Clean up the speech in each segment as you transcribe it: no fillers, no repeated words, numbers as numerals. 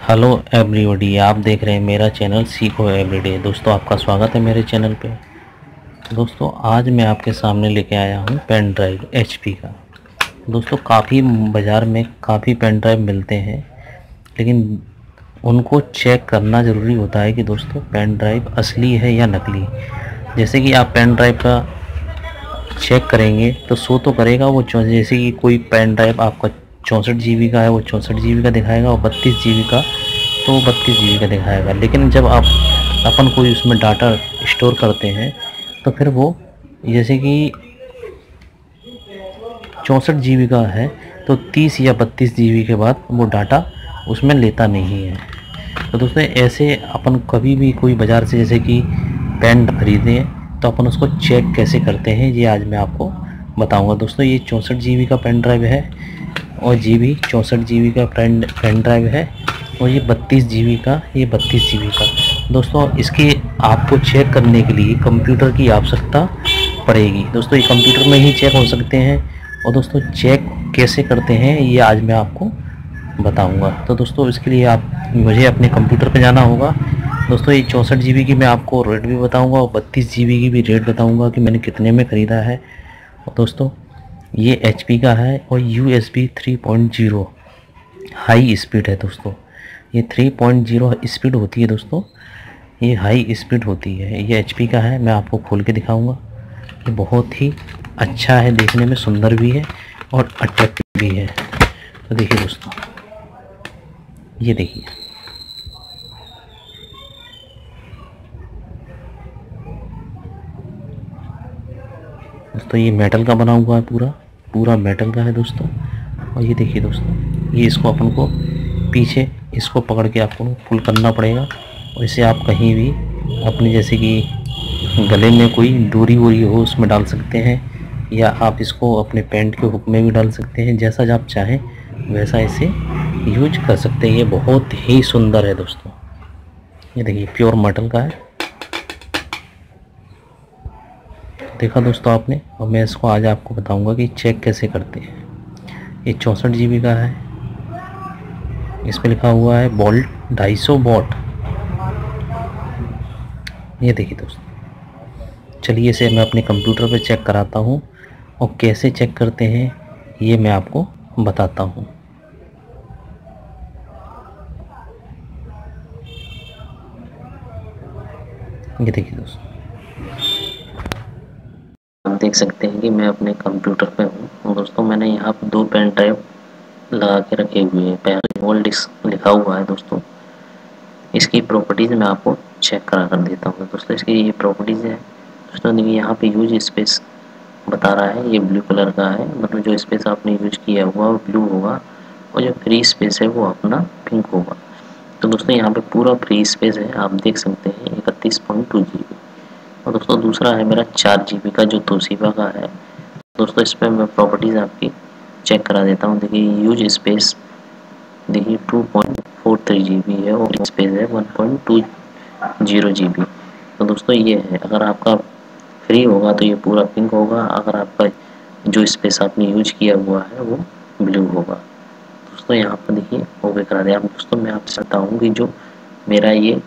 Hello everybody, आप देख रहे हैं मेरा चैनल सीखो एवरीडे। दोस्तों, आपका स्वागत है मेरे चैनल पे। दोस्तों, आज मैं आपके सामने लेके आया हूँ पेन ड्राइव एचपी का। दोस्तों, काफ़ी बाज़ार में काफ़ी पेन ड्राइव मिलते हैं, लेकिन उनको चेक करना ज़रूरी होता है कि दोस्तों पेन ड्राइव असली है या नकली। जैसे कि आप पेन ड्राइव का चेक करेंगे तो शो तो करेगा वो, जैसे कि कोई पेन ड्राइव आपका 64 GB का है वो 64 GB का दिखाएगा, और 32 GB का तो वो 32 GB का दिखाएगा। लेकिन जब आप अपन कोई उसमें डाटा स्टोर करते हैं तो फिर वो जैसे कि 64 GB का है तो 30 या 32 GB के बाद वो डाटा उसमें लेता नहीं है। तो दोस्तों, ऐसे अपन कभी भी कोई बाज़ार से जैसे कि पेन खरीदें तो अपन उसको चेक कैसे करते हैं, ये आज मैं आपको बताऊंगा। दोस्तों, ये 64 GB का पेन ड्राइव है, और GB 64 GB का पेन ड्राइव है, और ये 32 GB का, ये 32 GB का। दोस्तों, इसकी आपको चेक करने के लिए कंप्यूटर की आवश्यकता पड़ेगी। दोस्तों, ये कंप्यूटर में ही चेक हो सकते हैं, और दोस्तों चेक कैसे करते हैं ये आज मैं आपको बताऊंगा। तो दोस्तों, इसके लिए मुझे अपने कंप्यूटर पे जाना होगा। दोस्तों, ये 64 GB की मैं आपको रेट भी बताऊंगा, और 32 GB की भी रेट बताऊंगा कि मैंने कितने में ख़रीदा है। और दोस्तों, ये HP का है, और USB 3.0 हाई स्पीड है। दोस्तों, ये 3.0 स्पीड होती है। दोस्तों, ये हाई स्पीड होती है। ये HP का है, मैं आपको खोल के दिखाऊंगा। ये बहुत ही अच्छा है, देखने में सुंदर भी है और अट्रैक्टिव भी है। तो देखिए दोस्तों, ये देखिए, दोस्तों ये मेटल का बना हुआ है, पूरा मेटल का है दोस्तों। और ये देखिए दोस्तों, ये इसको अपन को पीछे इसको पकड़ के आपको पुल करना पड़ेगा, और इसे आप कहीं भी अपने जैसे कि गले में कोई डोरी वोरी हो उसमें डाल सकते हैं, या आप इसको अपने पैंट के हुक में भी डाल सकते हैं। जैसा आप चाहें वैसा इसे यूज कर सकते हैं। ये बहुत ही सुंदर है दोस्तों। ये देखिए, प्योर मेटल का है। देखा दोस्तों आपने, और मैं इसको आज आपको बताऊंगा कि चेक कैसे करते हैं। ये 64 GB का है, इसमें लिखा हुआ है बोल्ट 250 वॉट। ये देखिए दोस्तों, चलिए इसे मैं अपने कंप्यूटर पे चेक कराता हूँ, और कैसे चेक करते हैं ये मैं आपको बताता हूँ। ये देखिए दोस्तों, आप देख सकते हैं कि मैं अपने कंप्यूटर पे हूँ। दोस्तों, मैंने यहाँ पर 2 पेन ड्राइव लगा के रखे हुए हैं। पहले वोल्ट डिस्क लिखा हुआ है। दोस्तों, इसकी प्रॉपर्टीज़ मैं आपको चेक करा कर देता हूँ। दोस्तों, इसकी ये प्रॉपर्टीज़ है। दोस्तों देखिए, यहाँ पे यूज स्पेस बता रहा है, ये ब्लू कलर का है, मतलब जो स्पेस आपने यूज किया हुआ वो ब्लू होगा, और जो फ्री स्पेस है वो अपना पिंक होगा। तो दोस्तों, यहाँ पे पूरा फ्री स्पेस है, आप देख सकते हैं 31.2 GB। और दोस्तों, दूसरा है मेरा 4 GB का जो तोशिबा का है। दोस्तों, इस पर मैं प्रॉपर्टीज़ आपकी चेक करा देता हूँ। देखिए, यूज स्पेस देखिए 2.43 GB है, और स्पेस है 1.20 GB। तो दोस्तों, ये है, अगर आपका फ्री होगा तो ये पूरा पिंक होगा, अगर आपका जो स्पेस आपने यूज किया हुआ है वो ब्लू होगा। दोस्तों, यहाँ पर देखिए ओके करा दिया। दोस्तों, मैं आपसे बताऊँ कि जो मेरा ये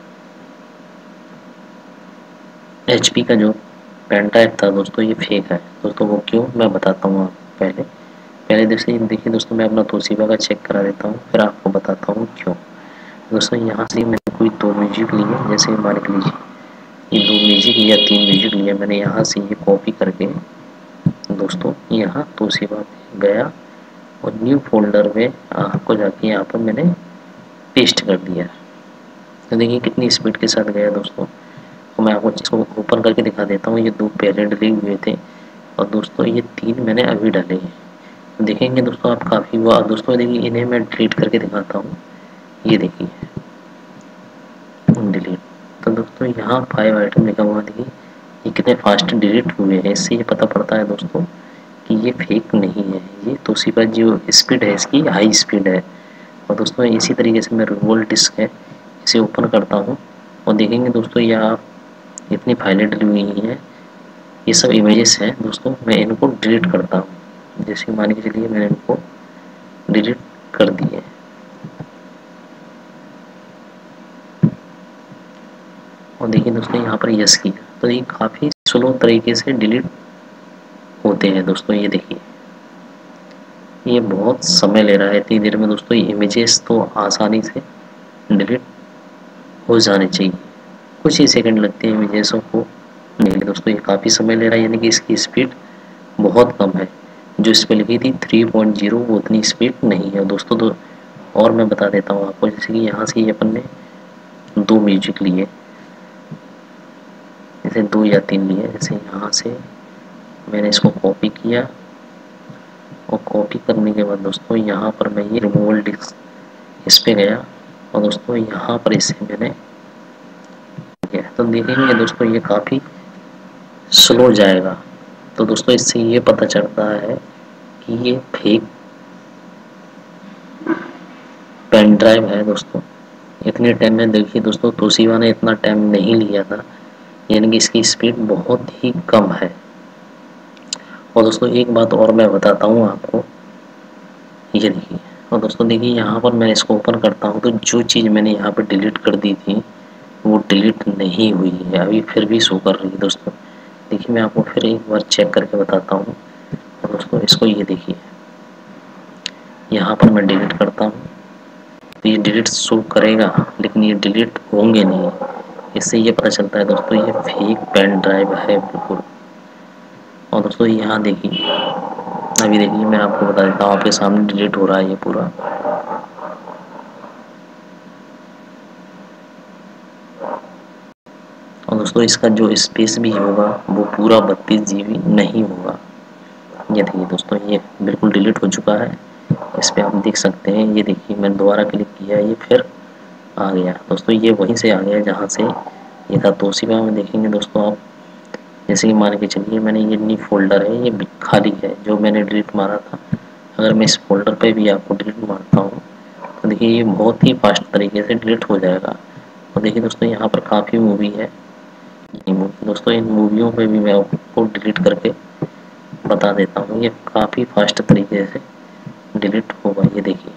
HP का जो पेन ड्राइव था दोस्तों, ये फेक है। दोस्तों, वो क्यों, मैं बताता हूँ आपको। पहले देखिए दोस्तों, मैं अपना तोशिबा का चेक करा देता हूँ, फिर आपको बताता हूँ क्यों। दोस्तों, यहाँ से मैंने कोई 2 म्यूजिक लिए, जैसे मान के लीजिए ये 2 म्यूजिक या 3 म्यूजिक लिए, मैंने यहाँ से ये कॉपी करके दोस्तों यहाँ तोशिबा पे गया, और न्यू फोल्डर में आपको जाके यहाँ पर मैंने पेस्ट कर दिया। तो देखिए कितनी स्पीड के साथ गया दोस्तों। तो मैं आपको इसको ओपन करके दिखा देता हूँ। ये 2 पहले डले हुए थे, और दोस्तों ये 3 मैंने अभी डाले हैं। तो देखेंगे दोस्तों आप काफ़ी हुआ। दोस्तों देखिए, इन्हें मैं डिलीट करके दिखाता हूँ। ये देखिए डिलीट। तो दोस्तों, यहाँ 5 आइटम लिखा हुआ, देखिए ये कितने फास्ट डिलीट हुए हैं। इससे ये पता पड़ता है दोस्तों कि ये फेक नहीं है। ये तोशिबा जो स्पीड है इसकी हाई स्पीड है। और दोस्तों, इसी तरीके से मैं रिवोल्ट डिस्क है, इसे ओपन करता हूँ, और देखेंगे दोस्तों यहाँ इतनी फाइलें डली हुई हैं। ये सब इमेजेस हैं दोस्तों। मैं इनको डिलीट करता हूँ। जैसे मान के चलिए मैंने इनको डिलीट कर दिए। दोस्तों यहाँ पर यस किया तो ये काफ़ी स्लो तरीके से डिलीट होते हैं दोस्तों। ये देखिए ये बहुत समय ले रहा है, इतनी देर में दोस्तों ये इमेजेस तो आसानी से डिलीट हो जाने चाहिए, कुछ ही सेकंड लगते हैं इमेजेसों को। नहीं दोस्तों ये काफ़ी समय ले रहा है, यानी कि इसकी स्पीड बहुत कम है। जो इस पर लिखी थी 3.0 वो उतनी स्पीड नहीं है दोस्तों। तो और मैं बता देता हूँ आपको, जैसे कि यहाँ से ये अपन ने 2 म्यूजिक लिए, जैसे 2 या 3 लिए। जैसे यहाँ से मैंने इसको कॉपी किया और कॉपी करने के बाद दोस्तों यहाँ पर मैं ये रिमूवल डिस्क इस पे गया और दोस्तों यहाँ पर इसे मैंने किया तो देखेंगे दोस्तों ये काफ़ी स्लो जाएगा। तो दोस्तों इससे ये पता चलता है कि ये फेक पेन ड्राइव है दोस्तों। इतने टाइम में देखिए दोस्तों तोशिबा ने इतना टाइम नहीं लिया था, यानी कि इसकी स्पीड बहुत ही कम है। और दोस्तों एक बात और मैं बताता हूँ आपको, ये देखिए। और दोस्तों देखिए यहाँ पर मैं इसको ओपन करता हूँ तो जो चीज़ मैंने यहाँ पर डिलीट कर दी थी वो डिलीट नहीं हुई है, अभी फिर भी शो कर रही है दोस्तों। देखिए मैं आपको फिर एक बार चेक करके बताता हूँ। और दोस्तों इसको ये देखिए, यहाँ पर मैं डिलीट करता हूँ तो ये डिलीट शो करेगा लेकिन ये डिलीट होंगे नहीं। इससे ये पता चलता है दोस्तों ये फेक पेन ड्राइव है बिल्कुल। और दोस्तों यहाँ देखिए, अभी देखिए मैं आपको बता देता हूँ, आपके सामने डिलीट हो रहा है ये पूरा। और दोस्तों इसका जो स्पेस भी होगा वो पूरा 32 GB नहीं होगा। ये देखिए दोस्तों ये बिल्कुल डिलीट हो चुका है, इस पर आप देख सकते हैं। ये देखिए मैंने दोबारा क्लिक किया, ये फिर आ गया दोस्तों। ये वहीं से आ गया जहाँ से ये था। तोशिबा में देखेंगे दोस्तों आप, जैसे कि मान के चलिए मैंने ये न्यू फोल्डर है, ये खाली है जो मैंने डिलीट मारा था। अगर मैं इस फोल्डर पे भी आपको डिलीट मारता हूँ तो देखिए ये बहुत ही फास्ट तरीके से डिलीट हो जाएगा। और देखिए दोस्तों यहाँ पर काफ़ी मूवी है दोस्तों, इन मूवियों पे भी मैं आपको डिलीट करके बता देता हूँ। ये काफ़ी फास्ट तरीके से डिलीट होगा। ये देखिए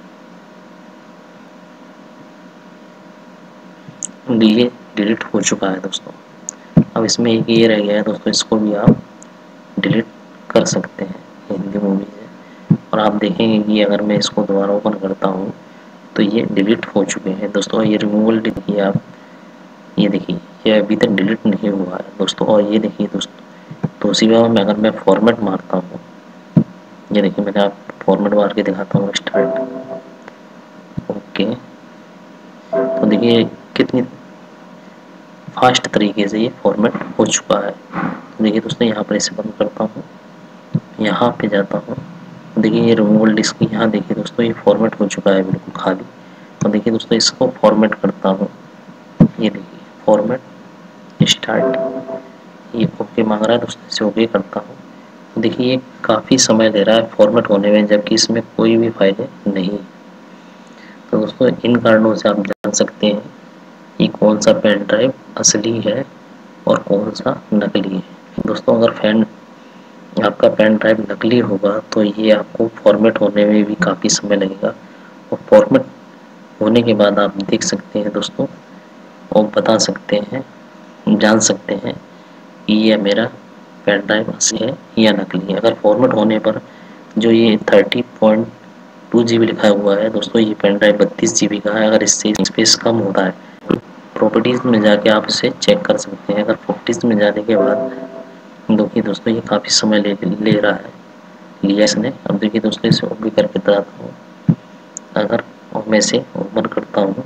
ये डिलीट हो चुका है दोस्तों। अब इसमें एक ये रह गया है दोस्तों, इसको भी आप डिलीट कर सकते हैं हिंदी मूवी से। और आप देखेंगे कि अगर मैं इसको दोबारा ओपन करता हूँ तो ये डिलीट हो चुके हैं दोस्तों। ये रिमूवल देखिए आप, ये देखिए ये अभी तक डिलीट नहीं हुआ है दोस्तों। और ये देखिए दोस्तों तोशिबा में अगर मैं फॉर्मेट मारता हूँ, ये देखिए मैंने आप फॉर्मेट मार के दिखाता हूँ, स्टार्ट ओके। तो देखिए कितनी फास्ट तरीके से ये फॉर्मेट हो चुका है। तो देखिए दोस्तों यहाँ पर इसे बंद करता हूँ, यहाँ पे जाता हूँ, देखिए ये रिमूवल डिस्क, यहाँ देखिए दोस्तों ये फॉर्मेट हो चुका है बिल्कुल खाली। तो देखिए दोस्तों इसको फॉर्मेट करता हूँ, ये देखिए फॉर्मेट स्टार्ट, ये ओके मांग रहा है दोस्तों, इसे ओके करता हूँ। तो देखिए ये काफ़ी समय ले रहा है फॉर्मेट होने में, जबकि इसमें कोई भी फाइलें नहीं। तो दोस्तों इन कारणों से आप जान सकते हैं कि कौन सा पेन ड्राइव असली है और कौन सा नकली है। दोस्तों अगर आपका पेन ड्राइव नकली होगा तो ये आपको फॉर्मेट होने में भी काफ़ी समय लगेगा, और फॉर्मेट होने के बाद आप देख सकते हैं दोस्तों और बता सकते हैं, जान सकते हैं कि ये मेरा पेन ड्राइव असली है या नकली है। अगर फॉर्मेट होने पर जो ये 30.2 GB लिखा हुआ है दोस्तों, ये पेन ड्राइव 32 GB का है। अगर इससे स्पेस कम होता है, प्रॉपर्टीज़ में जाके आप इसे चेक कर सकते हैं। अगर प्रॉपर्टीज़ में जाने के बाद देखिए दोस्तों ये काफ़ी समय ले रहा है, लिया इसने। अब देखिए दोस्तों इसे ओपन करके बताता हूँ। अगर मैं इसे ओपन करता हूँ,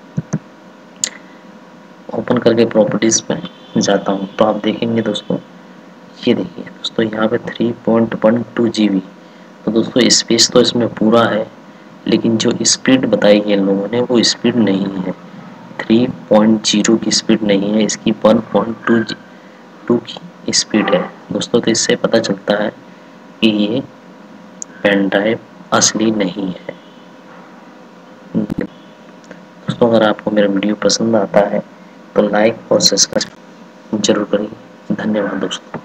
ओपन करके प्रॉपर्टीज़ में जाता हूँ तो आप देखेंगे दोस्तों, ये देखिए दोस्तों यहाँ पे 3.12 GB। तो दोस्तों स्पेस तो इसमें पूरा है, लेकिन जो स्पीड बताई है इन लोगों ने वो स्पीड नहीं है, 3.0 की स्पीड नहीं है, इसकी 1.2 की स्पीड है दोस्तों। तो इससे पता चलता है कि ये पेन ड्राइव असली नहीं है। दोस्तों अगर आपको मेरा वीडियो पसंद आता है तो लाइक और सब्सक्राइब जरूर करिए। धन्यवाद दोस्तों।